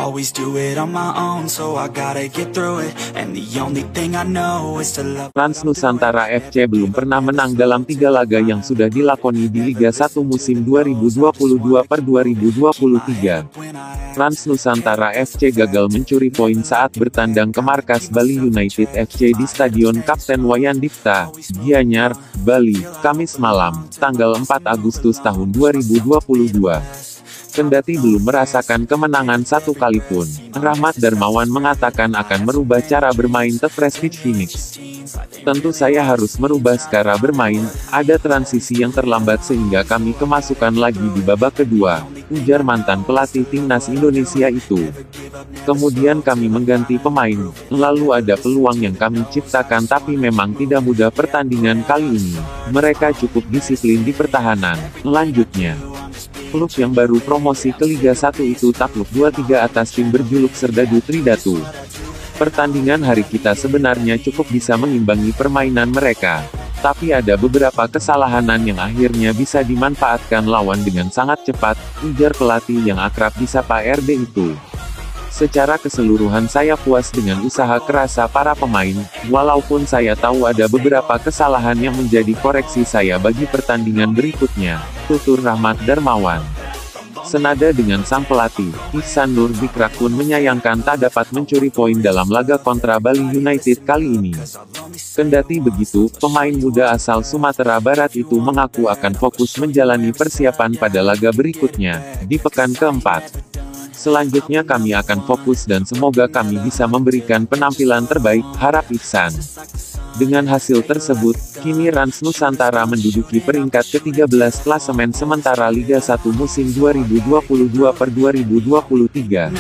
always do it on my own, so I gotta get through it. And the only thing I know is to love. Rans Nusantara FC belum pernah menang dalam 3 laga yang sudah dilakoni di Liga 1 musim 2022-2023. Rans Nusantara FC gagal mencuri poin saat bertandang ke markas Bali United FC di Stadion Kapten Wayan Dipta, Gianyar, Bali, Kamis malam, tanggal 4 Agustus tahun 2022. Kendati belum merasakan kemenangan satu kali pun, Rahmat Darmawan mengatakan akan merubah cara bermain The Prestige Phoenix. Tentu saya harus merubah cara bermain, ada transisi yang terlambat sehingga kami kemasukan lagi di babak kedua, ujar mantan pelatih timnas Indonesia itu. Kemudian kami mengganti pemain, lalu ada peluang yang kami ciptakan tapi memang tidak mudah pertandingan kali ini. Mereka cukup disiplin di pertahanan, lanjutnya. Klub yang baru promosi ke Liga 1 itu takluk 2-3 atas tim berjuluk Serdadu Tridatu. Pertandingan hari kita sebenarnya cukup bisa mengimbangi permainan mereka. Tapi ada beberapa kesalahan yang akhirnya bisa dimanfaatkan lawan dengan sangat cepat, ujar pelatih yang akrab disapa RD itu. Secara keseluruhan saya puas dengan usaha keras para pemain, walaupun saya tahu ada beberapa kesalahan yang menjadi koreksi saya bagi pertandingan berikutnya, tutur Rahmat Darmawan. Senada dengan sang pelatih, Ihsan Nur Bikrakun menyayangkan tak dapat mencuri poin dalam laga kontra Bali United kali ini. Kendati begitu, pemain muda asal Sumatera Barat itu mengaku akan fokus menjalani persiapan pada laga berikutnya, di pekan keempat. Selanjutnya kami akan fokus dan semoga kami bisa memberikan penampilan terbaik, harap Ihsan. Dengan hasil tersebut, kini Rans Nusantara menduduki peringkat ke-13 klasemen sementara Liga 1 musim 2022-2023.